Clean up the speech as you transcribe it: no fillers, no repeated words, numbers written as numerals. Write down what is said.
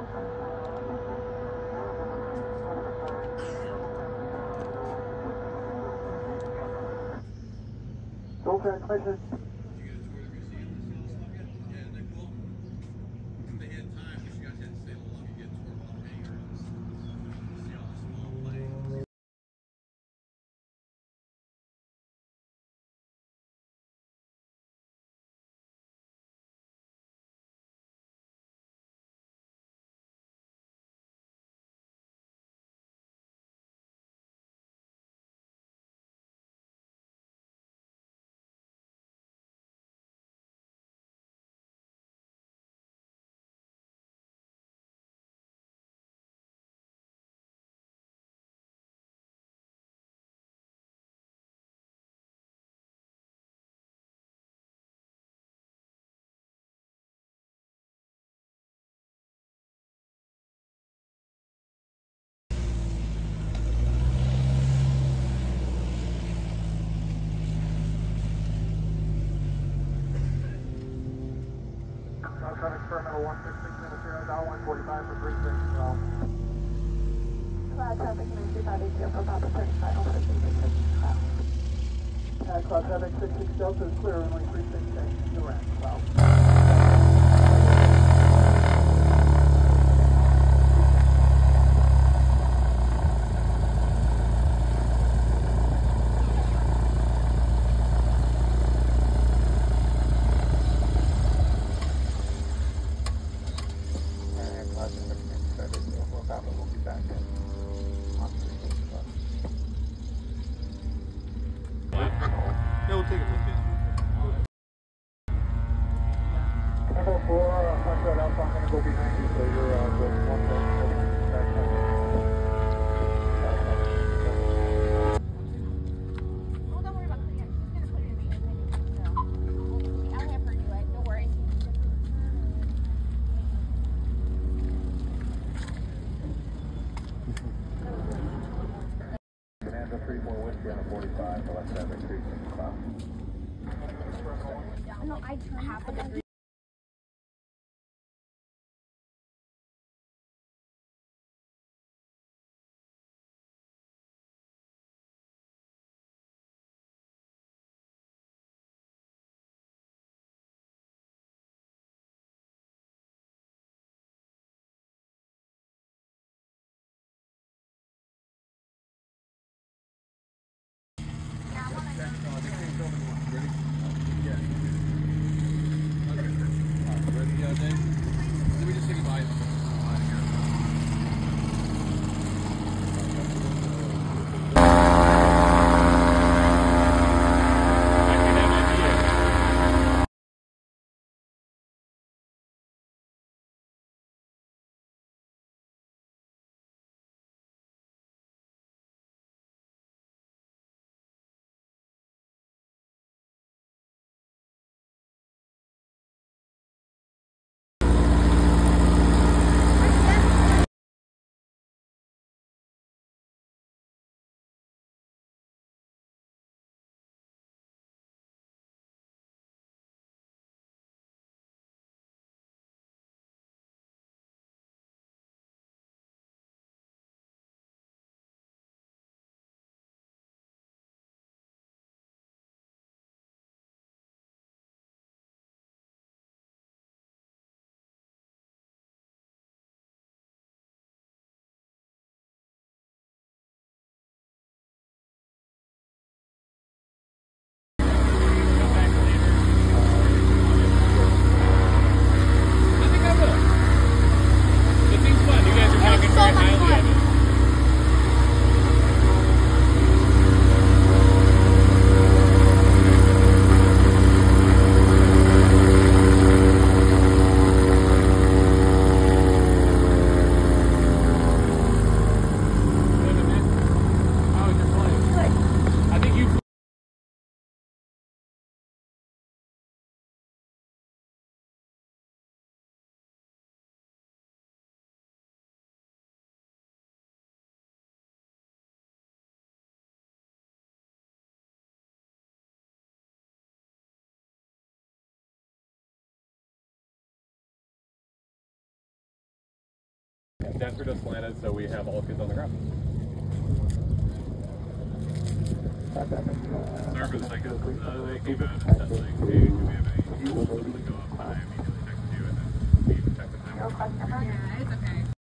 Full transmission. Experimental 166 down 145 for 36, Clow. Cloud traffic 93580 for Papa 35 over 366 Clow. Cloud traffic 66 Delta is clear, runway 36, you're at Clow. We'll take a look at it. Number 4, punch that out, I'm going to go behind you, so you're good. One Oh, don't worry about putting it. She's going to put it in the so I'll have her do it. Don't worry. Bonanza 34 Whiskey on a 45, so let's have a 36 Clow. No, I turned half a degree. desks are just slanted, so we have all kids on the ground. Sorry for the second. They came out and said, like, hey, do we have any? Go up, I immediately texted you, and then we checked the time. No question mark? Yeah, it's okay.